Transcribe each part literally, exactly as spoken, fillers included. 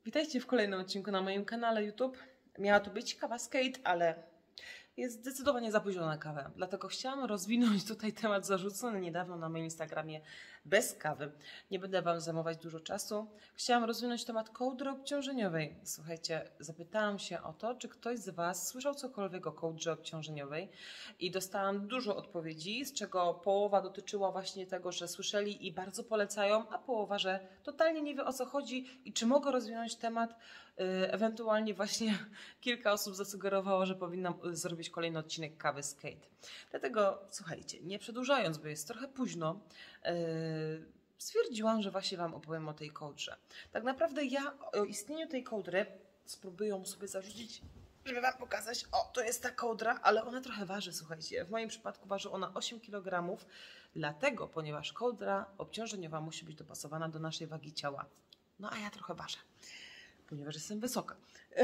Witajcie w kolejnym odcinku na moim kanale YouTube. Miała to być kawa z Kate, ale jest zdecydowanie za późno na kawę. Dlatego chciałam rozwinąć tutaj temat zarzucony niedawno na moim Instagramie bez kawy. Nie będę Wam zajmować dużo czasu. Chciałam rozwinąć temat kołdry obciążeniowej. Słuchajcie, zapytałam się o to, czy ktoś z Was słyszał cokolwiek o kołdrze obciążeniowej i dostałam dużo odpowiedzi, z czego połowa dotyczyła właśnie tego, że słyszeli i bardzo polecają, a połowa, że totalnie nie wie, o co chodzi i czy mogę rozwinąć temat. Ewentualnie właśnie kilka osób zasugerowało, że powinnam zrobić kolejny odcinek kawy z Kate. Dlatego słuchajcie, nie przedłużając, bo jest trochę późno, yy, stwierdziłam, że właśnie Wam opowiem o tej kołdrze. Tak naprawdę ja o istnieniu tej kołdry spróbuję ją sobie zarzucić, żeby Wam pokazać, o, to jest ta kołdra, ale ona trochę waży, słuchajcie. W moim przypadku waży ona osiem kilogramów, dlatego, ponieważ kołdra obciążeniowa musi być dopasowana do naszej wagi ciała. No a ja trochę ważę, ponieważ jestem wysoka.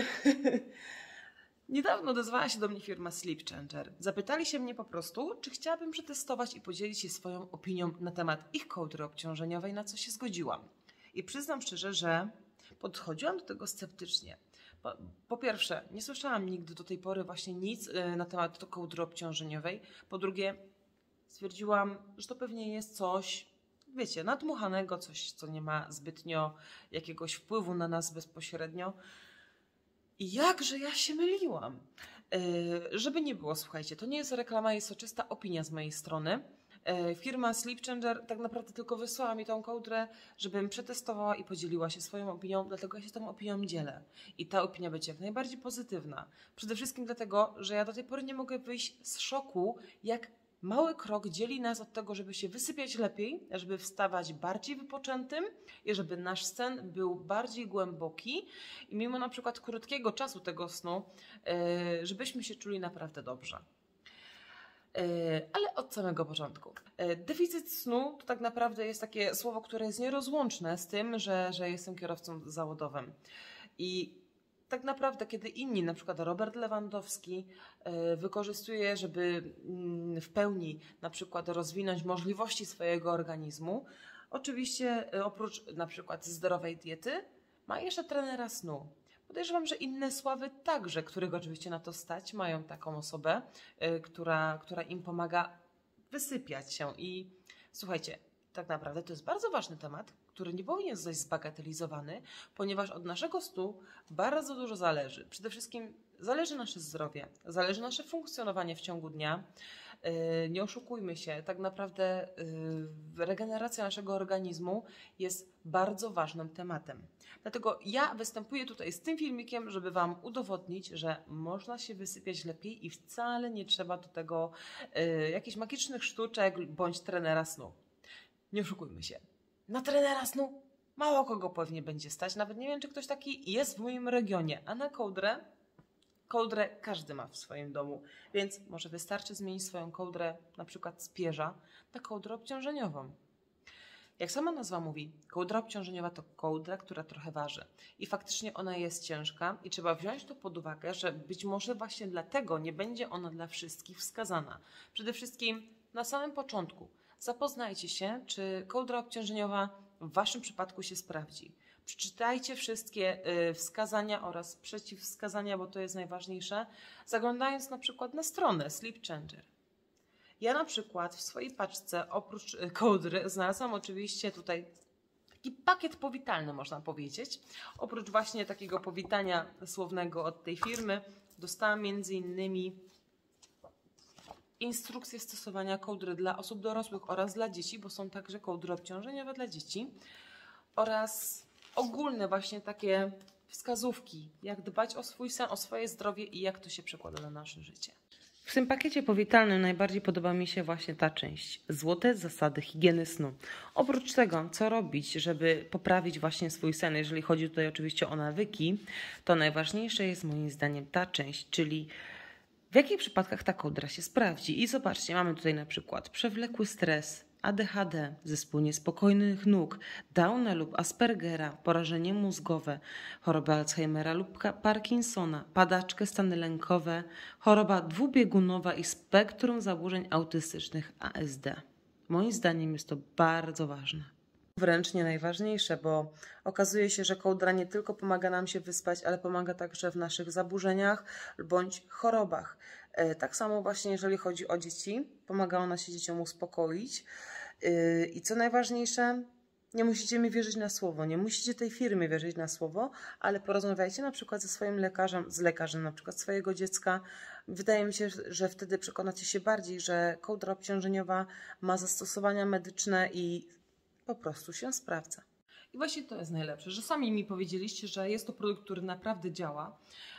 Niedawno odezwała się do mnie firma Sleep Changer. Zapytali się mnie po prostu, czy chciałabym przetestować i podzielić się swoją opinią na temat ich kołdry obciążeniowej, na co się zgodziłam. I przyznam szczerze, że podchodziłam do tego sceptycznie. Po, po pierwsze, nie słyszałam nigdy do tej pory właśnie nic na temat kołdry obciążeniowej. Po drugie, stwierdziłam, że to pewnie jest coś, wiecie, nadmuchanego, coś, co nie ma zbytnio jakiegoś wpływu na nas bezpośrednio. I jakże ja się myliłam. Yy, żeby nie było, słuchajcie, to nie jest reklama, jest to czysta opinia z mojej strony. Yy, firma Sleep Changer tak naprawdę tylko wysłała mi tą kołdrę, żebym przetestowała i podzieliła się swoją opinią, dlatego ja się tą opinią dzielę. I ta opinia będzie jak najbardziej pozytywna. Przede wszystkim dlatego, że ja do tej pory nie mogę wyjść z szoku, jak mały krok dzieli nas od tego, żeby się wysypiać lepiej, żeby wstawać bardziej wypoczętym i żeby nasz sen był bardziej głęboki i mimo na przykład krótkiego czasu tego snu, żebyśmy się czuli naprawdę dobrze. Ale od samego początku. Deficyt snu to tak naprawdę jest takie słowo, które jest nierozłączne z tym, że, że jestem kierowcą zawodowym. I tak naprawdę, kiedy inni, na przykład Robert Lewandowski, wykorzystuje, żeby w pełni na przykład rozwinąć możliwości swojego organizmu, oczywiście oprócz na przykład zdrowej diety, ma jeszcze trenera snu. Podejrzewam, że inne sławy także, których oczywiście na to stać, mają taką osobę, która, która im pomaga wysypiać się. I słuchajcie, tak naprawdę to jest bardzo ważny temat, który nie powinien zostać zbagatelizowany, ponieważ od naszego snu bardzo dużo zależy. Przede wszystkim zależy nasze zdrowie, zależy nasze funkcjonowanie w ciągu dnia. Nie oszukujmy się, tak naprawdę regeneracja naszego organizmu jest bardzo ważnym tematem. Dlatego ja występuję tutaj z tym filmikiem, żeby Wam udowodnić, że można się wysypiać lepiej i wcale nie trzeba do tego jakichś magicznych sztuczek bądź trenera snu. Nie oszukujmy się. Na trenera snu mało kogo pewnie będzie stać. Nawet nie wiem, czy ktoś taki jest w moim regionie. A na kołdrę? Kołdrę każdy ma w swoim domu. Więc może wystarczy zmienić swoją kołdrę, na przykład z pierza, na kołdrę obciążeniową. Jak sama nazwa mówi, kołdra obciążeniowa to kołdra, która trochę waży. I faktycznie ona jest ciężka i trzeba wziąć to pod uwagę, że być może właśnie dlatego nie będzie ona dla wszystkich wskazana. Przede wszystkim na samym początku zapoznajcie się, czy kołdra obciążeniowa w Waszym przypadku się sprawdzi. Przeczytajcie wszystkie wskazania oraz przeciwwskazania, bo to jest najważniejsze, zaglądając na przykład na stronę Sleep Changer. Ja na przykład w swojej paczce oprócz kołdry znalazłam oczywiście tutaj taki pakiet powitalny, można powiedzieć. Oprócz właśnie takiego powitania słownego od tej firmy dostałam między innymi instrukcje stosowania kołdry dla osób dorosłych oraz dla dzieci, bo są także kołdry obciążeniowe dla dzieci oraz ogólne właśnie takie wskazówki, jak dbać o swój sen, o swoje zdrowie i jak to się przekłada na nasze życie. W tym pakiecie powitalnym najbardziej podoba mi się właśnie ta część. Złote zasady higieny snu. Oprócz tego, co robić, żeby poprawić właśnie swój sen, jeżeli chodzi tutaj oczywiście o nawyki, to najważniejsze jest moim zdaniem ta część, czyli w jakich przypadkach ta kołdra się sprawdzi. I zobaczcie, mamy tutaj na przykład przewlekły stres, A D H D, zespół niespokojnych nóg, Downa lub Aspergera, porażenie mózgowe, chorobę Alzheimera lub Parkinsona, padaczkę, stany lękowe, choroba dwubiegunowa i spektrum zaburzeń autystycznych A S D. Moim zdaniem jest to bardzo ważne. Wręcz nie najważniejsze, bo okazuje się, że kołdra nie tylko pomaga nam się wyspać, ale pomaga także w naszych zaburzeniach bądź chorobach. Tak samo właśnie jeżeli chodzi o dzieci, pomaga ona się dzieciom uspokoić. I co najważniejsze, nie musicie mi wierzyć na słowo, nie musicie tej firmie wierzyć na słowo, ale porozmawiajcie na przykład ze swoim lekarzem, z lekarzem na przykład swojego dziecka. Wydaje mi się, że wtedy przekonacie się bardziej, że kołdra obciążeniowa ma zastosowania medyczne i po prostu się sprawdza. I właśnie to jest najlepsze, że sami mi powiedzieliście, że jest to produkt, który naprawdę działa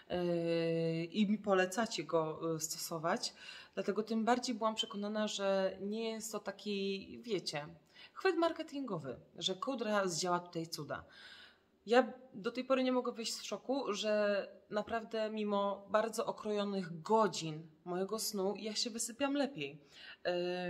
yy, i mi polecacie go stosować. Dlatego tym bardziej byłam przekonana, że nie jest to taki, wiecie, chwyt marketingowy, że kołdra zdziała tutaj cuda. Ja do tej pory nie mogę wyjść z szoku, że naprawdę mimo bardzo okrojonych godzin mojego snu ja się wysypiam lepiej. Yy,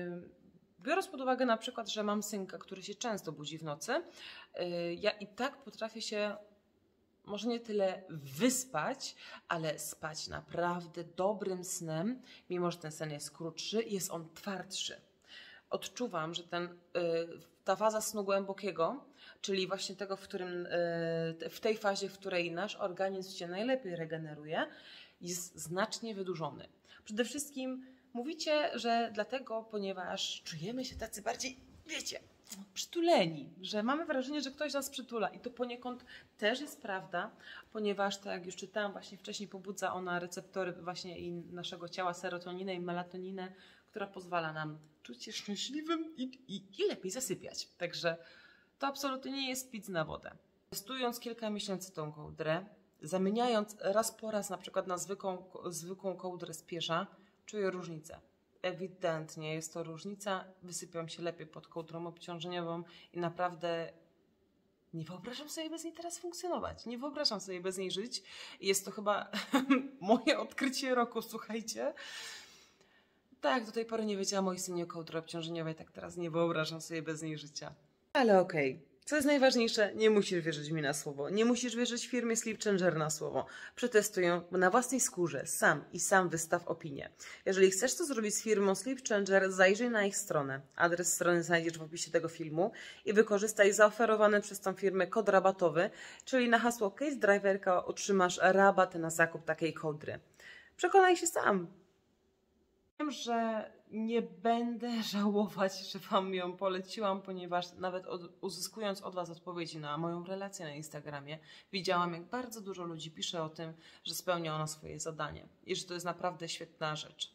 Biorąc pod uwagę na przykład, że mam synka, który się często budzi w nocy, ja i tak potrafię się może nie tyle wyspać, ale spać naprawdę dobrym snem, mimo że ten sen jest krótszy, jest on twardszy. Odczuwam, że ten, ta faza snu głębokiego, czyli właśnie tego, w, którym, w tej fazie, w której nasz organizm się najlepiej regeneruje, jest znacznie wydłużony. Przede wszystkim mówicie, że dlatego, ponieważ czujemy się tacy bardziej, wiecie, przytuleni, że mamy wrażenie, że ktoś nas przytula i to poniekąd też jest prawda, ponieważ tak jak już czytałam właśnie wcześniej, pobudza ona receptory właśnie i naszego ciała, serotoninę i melatoninę, która pozwala nam czuć się szczęśliwym i, i, i lepiej zasypiać. Także to absolutnie nie jest pic na wodę. Testując kilka miesięcy tą kołdrę, zamieniając raz po raz na przykład na zwykłą, zwykłą kołdrę z pierza, czuję różnicę. Ewidentnie jest to różnica. Wysypiam się lepiej pod kołdrą obciążeniową i naprawdę nie wyobrażam sobie bez niej teraz funkcjonować. Nie wyobrażam sobie bez niej żyć. Jest to chyba moje odkrycie roku, słuchajcie. Tak, do tej pory nie wiedziałam o istnieniu kołdry obciążeniowej, tak teraz nie wyobrażam sobie bez niej życia. Ale okej. Okay. Co jest najważniejsze, nie musisz wierzyć mi na słowo. Nie musisz wierzyć firmie Sleep Changer na słowo. Przetestuj ją na własnej skórze, sam i sam wystaw opinię. Jeżeli chcesz to zrobić z firmą Sleep Changer, zajrzyj na ich stronę. Adres strony znajdziesz w opisie tego filmu i wykorzystaj zaoferowany przez tą firmę kod rabatowy, czyli na hasło Case Driverka otrzymasz rabat na zakup takiej kołdry. Przekonaj się sam. Wiem, że nie będę żałować, że Wam ją poleciłam, ponieważ nawet od, uzyskując od Was odpowiedzi na moją relację na Instagramie, widziałam, jak bardzo dużo ludzi pisze o tym, że spełnia ona swoje zadanie i że to jest naprawdę świetna rzecz.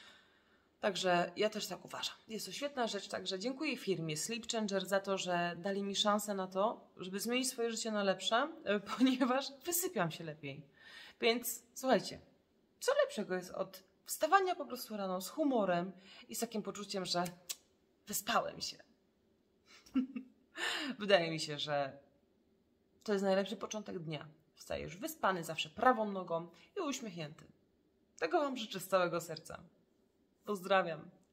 Także ja też tak uważam. Jest to świetna rzecz, także dziękuję firmie Sleep Changer za to, że dali mi szansę na to, żeby zmienić swoje życie na lepsze, ponieważ wysypiam się lepiej. Więc słuchajcie, co lepszego jest od wstawania po prostu rano z humorem i z takim poczuciem, że wyspałem się. Wydaje mi się, że to jest najlepszy początek dnia. Wstajesz wyspany, zawsze prawą nogą i uśmiechnięty. Tego Wam życzę z całego serca. Pozdrawiam.